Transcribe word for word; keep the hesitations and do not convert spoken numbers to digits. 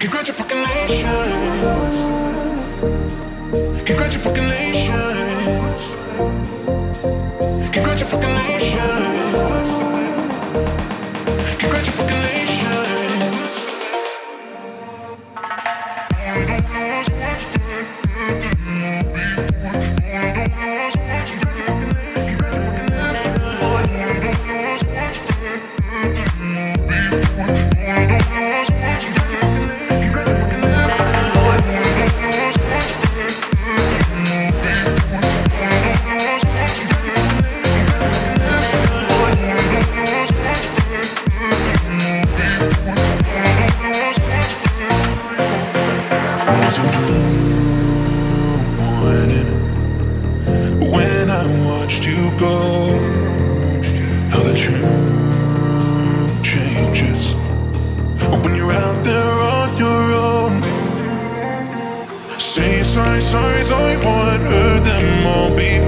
Congratulations. Congratulations. Congratulations. Congratulations. Was a blue morning when I watched you go. How the truth changes when you're out there on your own. Say sorry, sorry, sorry, what heard them all before.